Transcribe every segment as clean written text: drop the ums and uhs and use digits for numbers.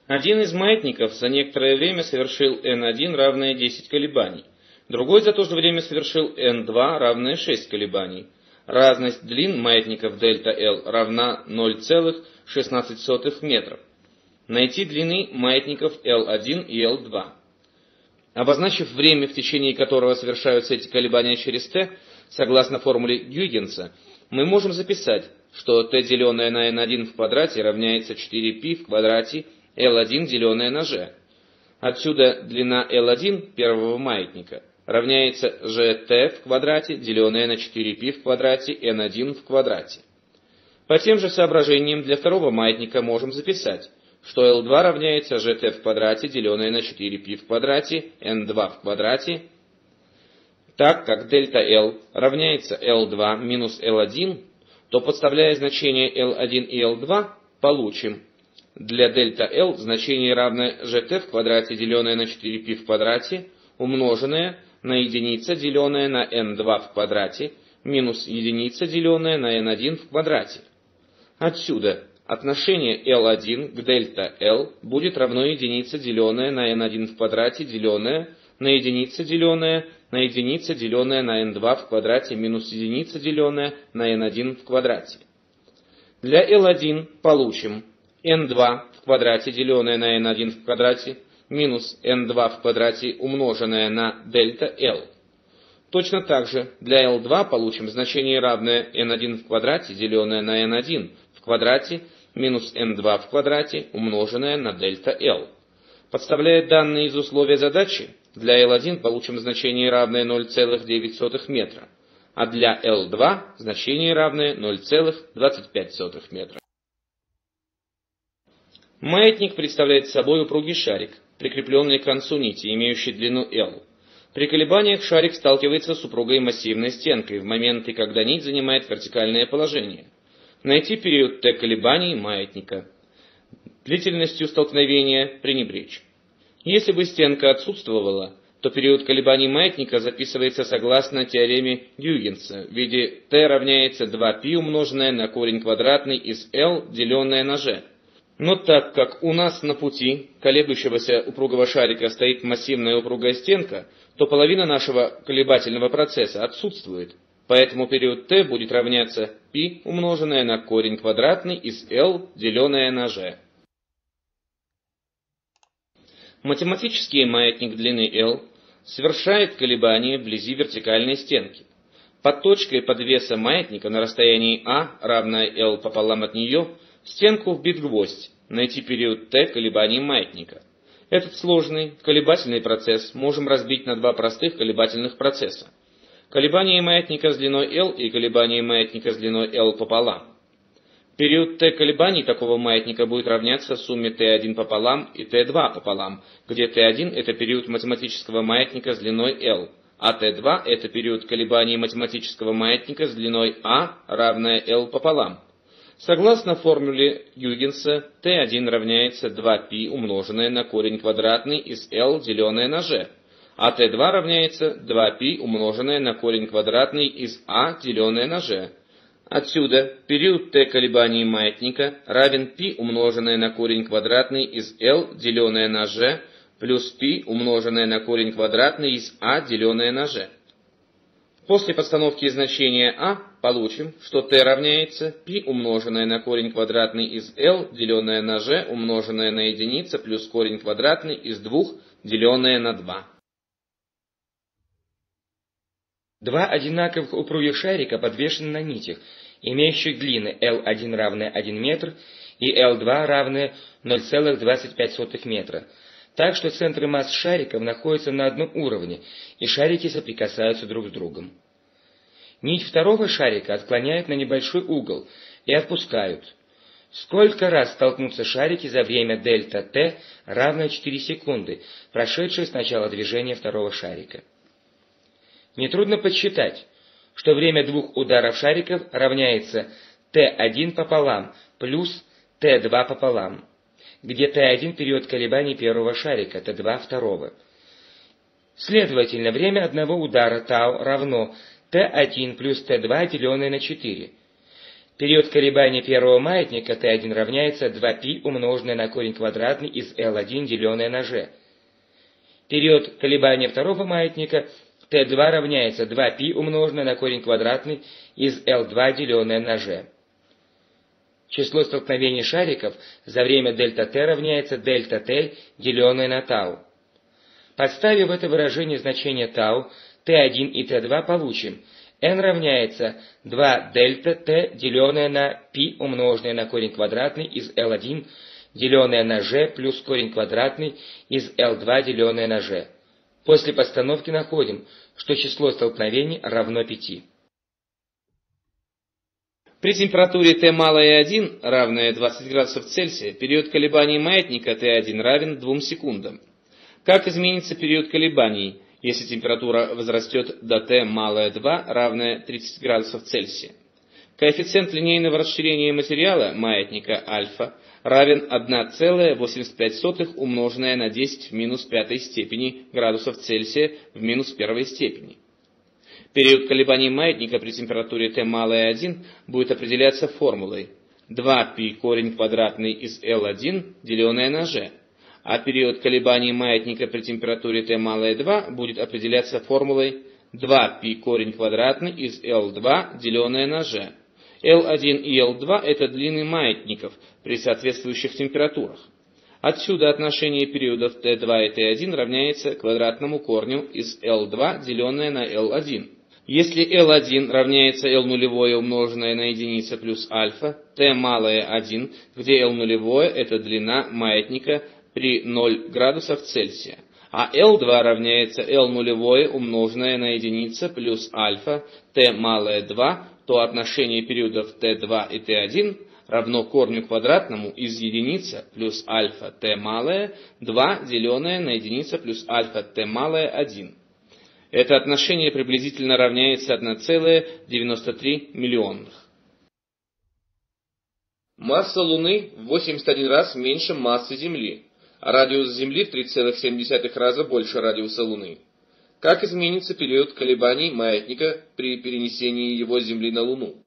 Один из маятников за некоторое время совершил n1 равное 10 колебаний, другой за то же время совершил n2 равное 6 колебаний. Разность длин маятников ΔL равна 0,16 метров. Найти длины маятников L1 и L2. Обозначив время, в течение которого совершаются эти колебания через t, согласно формуле Гюйгенса, мы можем записать, что t деленное на n1 в квадрате равняется 4π в квадрате L1 деленное на g. Отсюда длина L1 первого маятника равняется gt в квадрате, деленное на 4π в квадрате n1 в квадрате. По тем же соображениям для второго маятника можем записать, что L2 равняется gt в квадрате, деленное на 4π в квадрате n2 в квадрате. Так как дельта L равняется L2 минус L1, то, подставляя значения L1 и L2, получим для дельта L значение равное gt в квадрате, деленное на 4π в квадрате, умноженное на единица, деленное на n2 в квадрате, минус единица, деленное на n1 в квадрате. Отсюда отношение L1 к дельта L будет равно единице, деленное на n1 в квадрате, деленное на единица, деленное на единица, деленное на n2 в квадрате, минус единица, деленное на n1 в квадрате. Для L1 получим n2 в квадрате, деленное на n1 в квадрате, минус n2 в квадрате, умноженное на дельта L. Точно так же для L2 получим значение равное n1 в квадрате, деленное на n1 в квадрате, минус n2 в квадрате, умноженное на дельта L. Подставляя данные из условия задачи, для L1 получим значение равное 0,9 метра, а для L2 значение равное 0,25 метра. Маятник представляет собой упругий шарик, прикрепленный к концу нити, имеющий длину L. При колебаниях шарик сталкивается с упругой массивной стенкой в моменты, когда нить занимает вертикальное положение. Найти период t колебаний маятника. Длительностью столкновения пренебречь. Если бы стенка отсутствовала, то период колебаний маятника записывается согласно теореме Гюйгенса в виде t равняется 2π умноженное на корень квадратный из L, деленное на g. Но так как у нас на пути колеблющегося упругого шарика стоит массивная упругая стенка, то половина нашего колебательного процесса отсутствует. Поэтому период t будет равняться π умноженное на корень квадратный из L, деленное на g. Математический маятник длины L совершает колебания вблизи вертикальной стенки. Под точкой подвеса маятника на расстоянии А, равное L пополам от нее, в стенку вбит гвоздь. Найти период t колебаний маятника. Этот сложный колебательный процесс можем разбить на два простых колебательных процесса. Колебания маятника с длиной L и колебания маятника с длиной L пополам. Период t колебаний такого маятника будет равняться сумме t1 пополам и t2 пополам, где t1 это период математического маятника с длиной L, а t2 это период колебаний математического маятника с длиной A, равная L пополам. Согласно формуле Гюйгенса, t1 равняется 2π умноженное на корень квадратный из L, деленное на g, а t2 равняется 2π умноженное на корень квадратный из A, деленное на g. Отсюда период t колебаний маятника равен π умноженное на корень квадратный из L, деленное на g, плюс π умноженное на корень квадратный из A, деленное на g. После подстановки значения А получим, что t равняется π умноженное на корень квадратный из L, деленное на g, умноженное на единица, плюс корень квадратный из 2, деленное на 2. Два одинаковых упругих шарика подвешены на нитях, имеющих длины L1 равная 1 метр и L2 равная 0,25 метра. Так что центры масс шариков находятся на одном уровне, и шарики соприкасаются друг с другом. Нить второго шарика отклоняют на небольшой угол и отпускают. Сколько раз столкнутся шарики за время дельта t равное 4 секунды, прошедшие с начала движения второго шарика? Нетрудно подсчитать, что время двух ударов шариков равняется t1 пополам плюс t2 пополам, где t1 период колебаний первого шарика, t2 второго. Следовательно, время одного удара τ равно t1 плюс t2 деленное на 4. Период колебаний первого маятника Т1 равняется 2π умноженное на корень квадратный из L1 деленное на g. Период колебания второго маятника Т2 равняется 2π умноженное на корень квадратный из L2 деленное на g. Число столкновений шариков за время дельта t равняется дельта t деленное на τ. Подставив в это выражение значение τ, Т1 и Т2 получим n равняется 2 дельта t деленное на π умноженное на корень квадратный из L1 деленное на g плюс корень квадратный из L2 деленное на g. После подстановки находим, что число столкновений равно 5. При температуре Т малое 1, равное 20 градусов Цельсия, период колебаний маятника Т1 равен 2 секундам. Как изменится период колебаний, если температура возрастет до Т малое 2, равное 30 градусов Цельсия? Коэффициент линейного расширения материала маятника альфа равен 1,85 умноженное на 10 в минус пятой степени градусов Цельсия в минус первой степени. Период колебаний маятника при температуре Т малое 1 будет определяться формулой 2π корень квадратный из L1 деленное на g, а период колебаний маятника при температуре Т малое 2 будет определяться формулой 2π корень квадратный из L2 деленное на g. L1 и L2 – это длины маятников при соответствующих температурах. Отсюда отношение периодов Т2 и Т1 равняется квадратному корню из L2 деленное на L1. Если L1 равняется L нулевое умноженное на единица плюс альфа, Т малое 1, где L нулевое – это длина маятника при 0 градусов Цельсия, а L2 равняется L нулевое умноженное на единица плюс альфа, Т малое 2, то отношение периодов Т2 и Т1 равно корню квадратному из единица плюс альфа Т малое 2 деленное на единица плюс альфа Т малое 1. Это отношение приблизительно равняется 1,93 миллионных. Масса Луны в 81 раз меньше массы Земли, а радиус Земли в 3,7 раза больше радиуса Луны. Как изменится период колебаний маятника при перенесении его с Земли на Луну?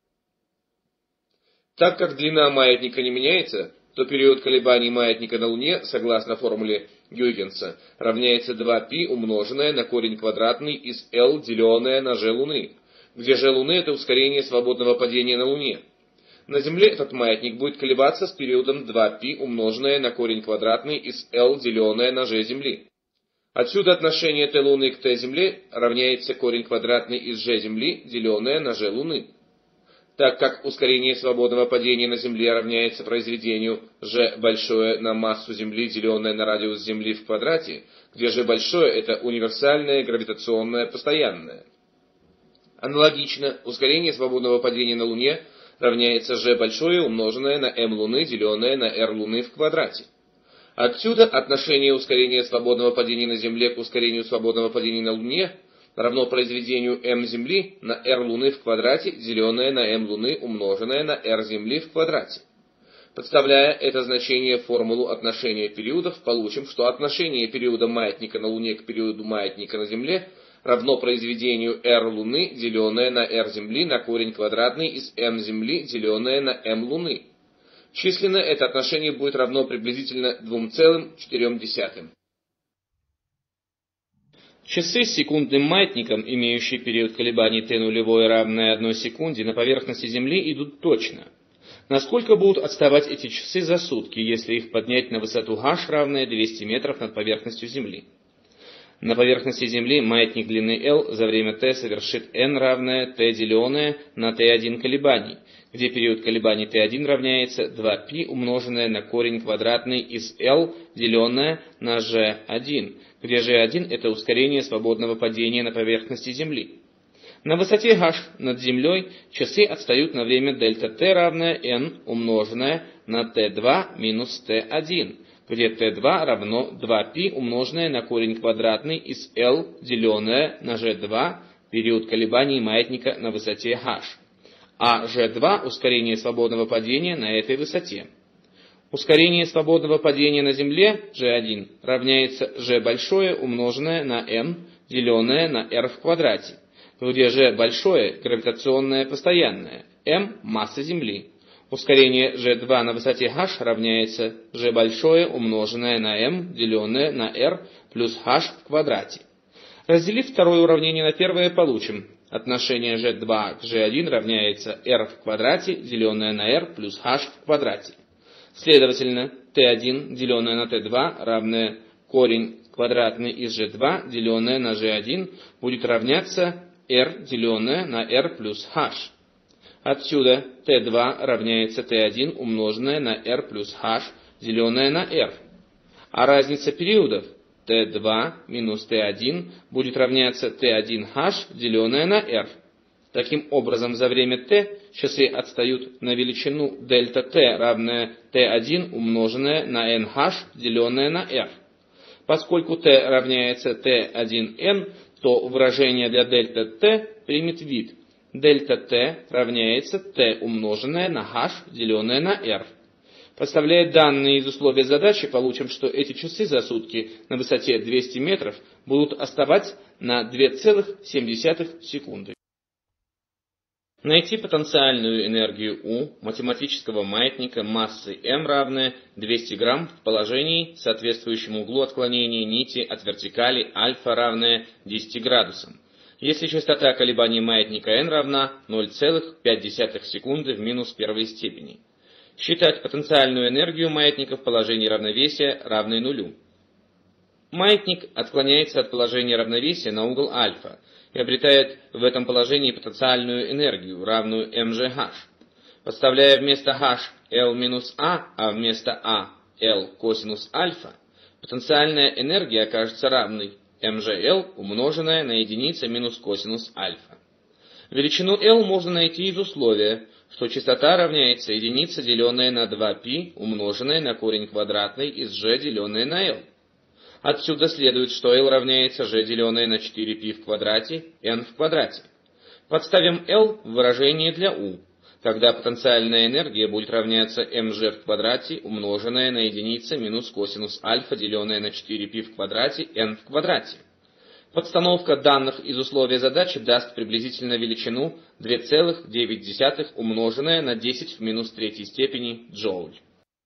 Так как длина маятника не меняется, то период колебаний маятника на Луне, согласно формуле Гюйгенса, равняется 2π умноженное на корень квадратный из L деленное на g Луны, где g Луны – это ускорение свободного падения на Луне. На Земле этот маятник будет колебаться с периодом 2π умноженное на корень квадратный из L деленное на g Земли. Отсюда отношение Т Луны к Т Земле равняется корень квадратный из g Земли деленное на g Луны. Так как ускорение свободного падения на Земле равняется произведению g большое на массу Земли, деленное на радиус Земли в квадрате, где g большое – это универсальное гравитационное постоянное. Аналогично, ускорение свободного падения на Луне равняется g большое умноженное на m Луны, деленное на r Луны в квадрате. Отсюда отношение ускорения свободного падения на Земле к ускорению свободного падения на Луне равно произведению m Земли на r Луны в квадрате, деленное на m Луны, умноженное на r Земли в квадрате. Подставляя это значение в формулу отношения периодов, получим, что отношение периода маятника на Луне к периоду маятника на Земле равно произведению r Луны, деленное на r Земли, на корень квадратный из m Земли, деленное на m Луны. Численно это отношение будет равно приблизительно 2,4. Часы с секундным маятником, имеющие период колебаний t нулевое равное 1 секунде, на поверхности Земли идут точно. Насколько будут отставать эти часы за сутки, если их поднять на высоту h, равная 200 метров над поверхностью Земли? На поверхности Земли маятник длины L за время t совершит n равное t деленное на t1 колебаний, где период колебаний t1 равняется 2π умноженное на корень квадратный из L деленное на g1, где g1 – это ускорение свободного падения на поверхности Земли. На высоте h над Землей часы отстают на время дельта t равное n умноженное на t2 минус t1, где t2 равно 2π умноженное на корень квадратный из L деленное на g2, период колебаний маятника на высоте h, а g2 – ускорение свободного падения на этой высоте. Ускорение свободного падения на Земле, g1, равняется g большое умноженное на m, деленное на r в квадрате, где g большое – гравитационное постоянное, m – масса Земли. Ускорение g2 на высоте h равняется g большое умноженное на m, деленное на r плюс h в квадрате. Разделив второе уравнение на первое, получим отношение g2 к g1 равняется r в квадрате, деленное на r плюс h в квадрате. Следовательно, t1, деленное на t2, равное корень квадратный из g2, деленное на g1, будет равняться r, деленное на r плюс h. Отсюда t2 равняется t1, умноженное на r плюс h, деленное на r. А разница периодов t2 минус t1 будет равняться t1h, деленное на r. Таким образом, за время t часы отстают на величину дельта t, равная t1 умноженное на nh, деленное на r. Поскольку t равняется t1n, то выражение для дельта t примет вид дельта t равняется t умноженное на h, деленное на r. Подставляя данные из условия задачи, получим, что эти часы за сутки на высоте 200 метров будут отставать на 2,7 секунды. Найти потенциальную энергию У математического маятника массой m равная 200 грамм в положении, соответствующему углу отклонения нити от вертикали альфа равная 10 градусам, если частота колебаний маятника n равна 0,5 секунды в минус первой степени. Считать потенциальную энергию маятника в положении равновесия равной нулю. Маятник отклоняется от положения равновесия на угол альфа и обретает в этом положении потенциальную энергию, равную mgh. Подставляя вместо h L минус A, а вместо A L косинус альфа, потенциальная энергия окажется равной mgL, умноженная на единица минус косинус альфа. Величину L можно найти из условия, что частота равняется единице, деленное на 2π, умноженное на корень квадратный из g, деленное на L. Отсюда следует, что L равняется g, деленное на 4π в квадрате, n в квадрате. Подставим L в выражение для U. Тогда потенциальная энергия будет равняться mg в квадрате, умноженное на единица минус косинус альфа, деленное на 4π в квадрате, n в квадрате. Подстановка данных из условия задачи даст приблизительно величину 2,9 умноженное на 10 в минус третьей степени джоуль.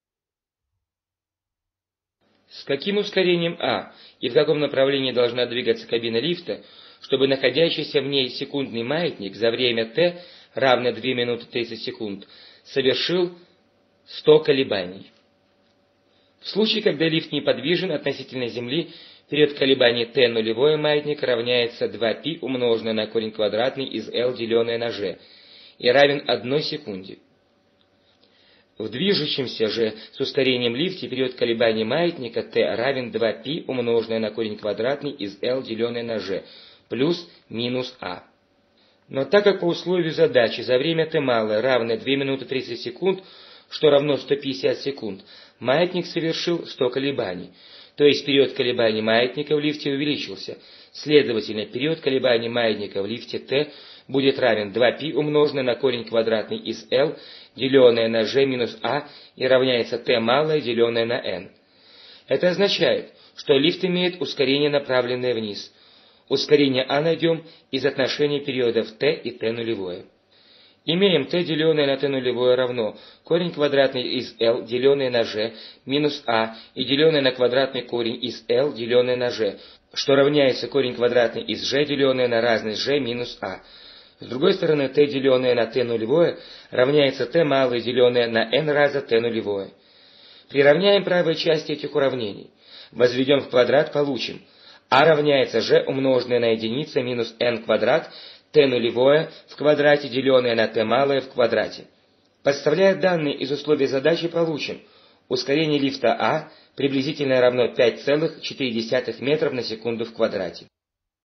С каким ускорением А и в каком направлении должна двигаться кабина лифта, чтобы находящийся в ней секундный маятник за время t, равное 2 минуты 30 секунд, совершил 100 колебаний? В случае, когда лифт неподвижен относительно Земли, период колебаний t нулевое маятника равняется 2π умноженное на корень квадратный из L, деленное на g, и равен 1 секунде. В движущемся же с ускорением лифте период колебаний маятника t равен 2π умноженное на корень квадратный из L, деленное на g, плюс минус a. Но так как по условию задачи за время t малое равное 2 минуты 30 секунд, что равно 150 секунд, маятник совершил 100 колебаний, то есть период колебаний маятника в лифте увеличился. Следовательно, период колебаний маятника в лифте t будет равен 2π умноженное на корень квадратный из L, деленное на g минус a, и равняется t малое, деленное на n. Это означает, что лифт имеет ускорение, направленное вниз. Ускорение a найдем из отношения периодов t и t нулевое. Имеем t, деленное на t нулевое, равно корень квадратный из L, деленное на g, минус a, и деленное на квадратный корень из L, деленное на g, что равняется корень квадратный из g, деленное на разность g, минус a. С другой стороны, t, деленное на t нулевое, равняется t малое, деленное на n раза t нулевое. Приравняем правые части этих уравнений. Возведем в квадрат, получим a равняется g умноженное на единица минус n квадрат, t нулевое в квадрате, деленное на t малое в квадрате. Подставляя данные из условий задачи, получим ускорение лифта А приблизительно равно 5,4 метров на секунду в квадрате.